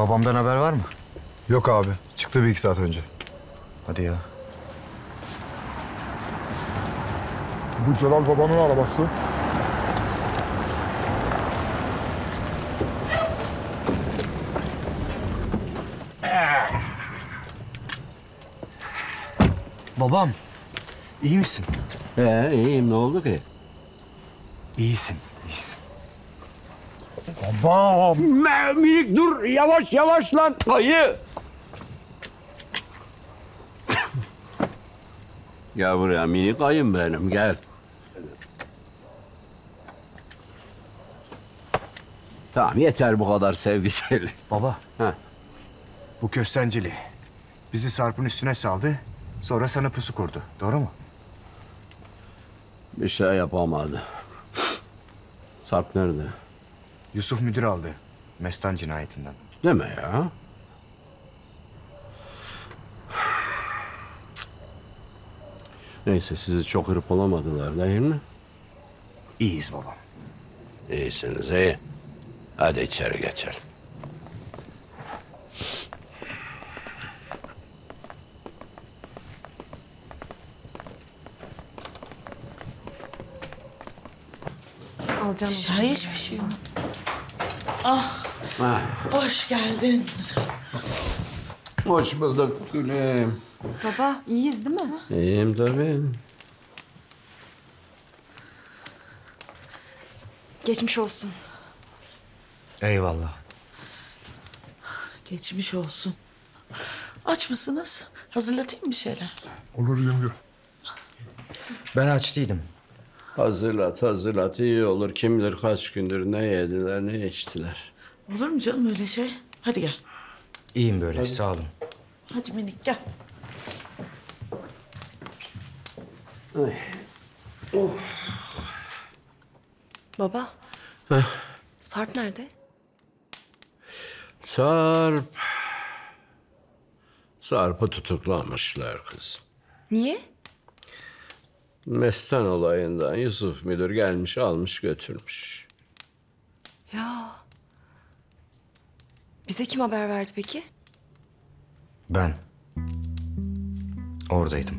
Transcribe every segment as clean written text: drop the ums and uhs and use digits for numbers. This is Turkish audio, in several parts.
Babamdan haber var mı? Yok abi. Çıktı bir iki saat önce. Hadi ya. Bu Celal babanın arabası. Babam, iyi misin? İyiyim. Ne oldu ki? İyisin, iyisin. Babam. Minik dur. Yavaş yavaş lan. Ayı. Gel buraya minik ayım benim. Gel. Tamam yeter bu kadar sevgisel. Baba, Ha. bu köstenceli bizi Sarp'ın üstüne saldı. Sonra sana pusu kurdu. Doğru mu? Bir şey yapamadı. Sarp nerede? Yusuf müdür aldı. Mestan cinayetinden. Deme ya. Neyse sizi çok hırpalamadılar değil mi? İyiyiz babam. İyisiniz iyi. Hadi içeri geçelim. Al canım. Çay hiçbir şey yok. Ah, Ha. hoş geldin. Hoş bulduk gülüm. Baba iyiyiz değil mi? İyiyim tabii. Geçmiş olsun. Eyvallah. Geçmiş olsun. Aç mısınız? Hazırlatayım bir şeyler. Olur yenge. Ben aç değilim. Hazırlat iyi olur. Kim bilir kaç gündür ne yediler ne içtiler. Olur mu canım öyle şey? Hadi gel. İyiyim böyle, sağ olun. Hadi minik gel. Baba. Sarp nerede? Sarp'ı tutuklamışlar kızım. Niye? Mestan olayından Yusuf müdür gelmiş almış götürmüş. Ya. Bize kim haber verdi peki? Ben oradaydım.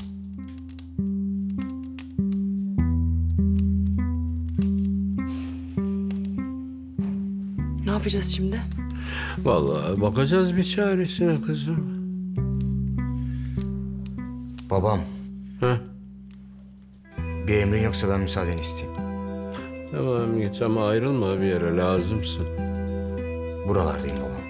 Ne yapacağız şimdi? Vallahi bakacağız bir çaresine kızım. Babam, Heh. bir emrin yoksa ben müsaadeni isteyeyim. Tamam git ama ayrılma bir yere lazımsın. Buralardayım babam.